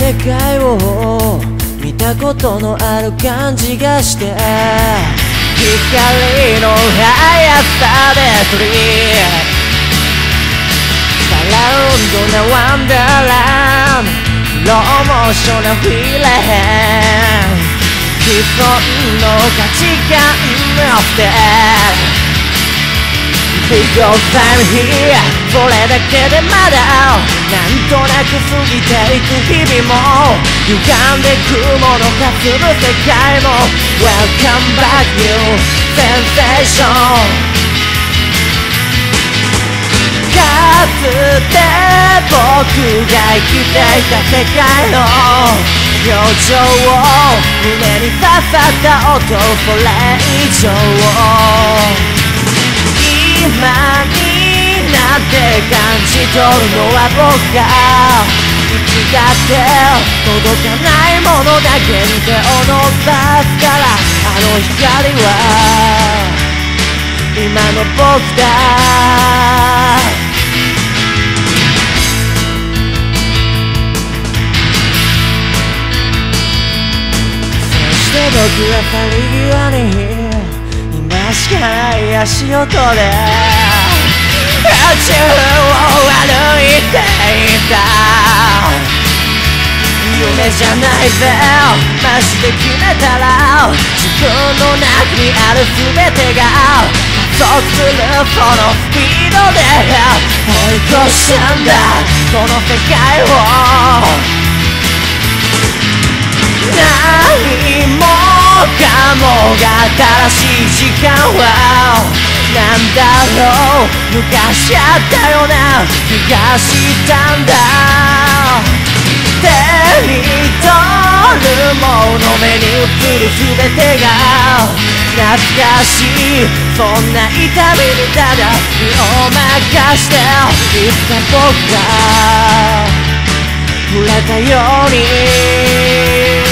世界を見たことのある感じがして光の速さで振りサラウンドなワンダーランドスローモーションなフィーレン既存の価値観を捨てBecause I'm here それだけでまだなんとなく過ぎていく日々も歪んでくものかする世界も Welcome back new sensation かつて僕が生きていた世界の表情を胸に刺さった音それ以上今になって感じ取るのは僕がいつだって届かないものだけに手を伸ばすからあの光は今の僕だそして僕は去り際に今しかない足音で宇宙を歩いていた夢じゃないぜマジで決めたら自分の中にある全てが加速するそのスピードで追い越したんだこの世界を何もかもが新しい時間はなんだろう抜かしちゃったような気がしたんだ手に取るもの目に映る全てが懐かしいそんな痛みにただ身を任していつか僕が触れたように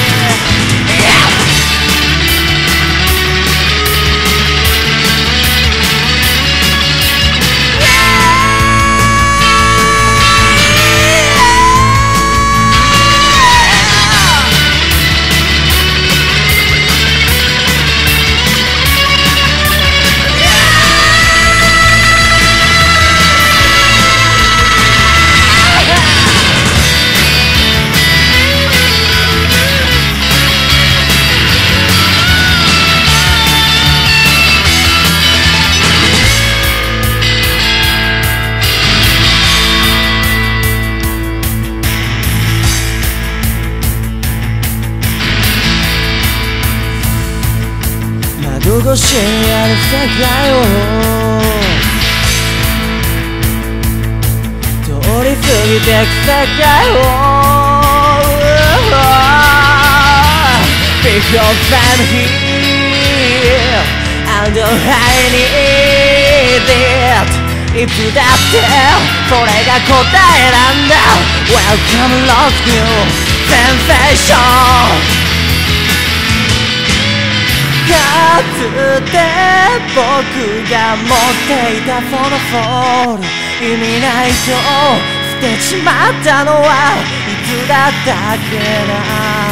窓越しにある世界を通り過ぎてく世界を Because I'm here and I need it いつだってそれが答えなんだ Welcome Love New Sensationかつて僕が持っていたそのソウル意味ないと捨てちまったのはいつだったっけな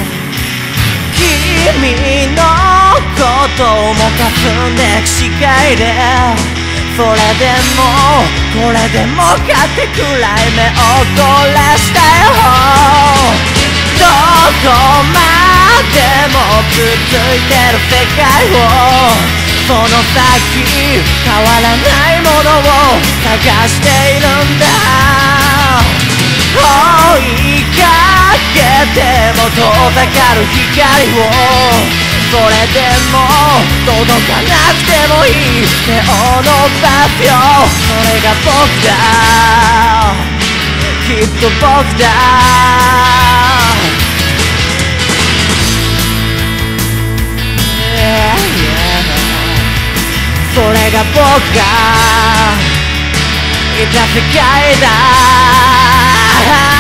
君のこともかすんでく視界でそれでもこれでもかってくらい目を凝らしたよどこまでもくっついてる世界をその先変わらないものを探しているんだ追いかけても遠ざかる光をそれでも届かなくてもいい手を伸ばすよそれが僕だきっと僕だそれが僕がいた世界だ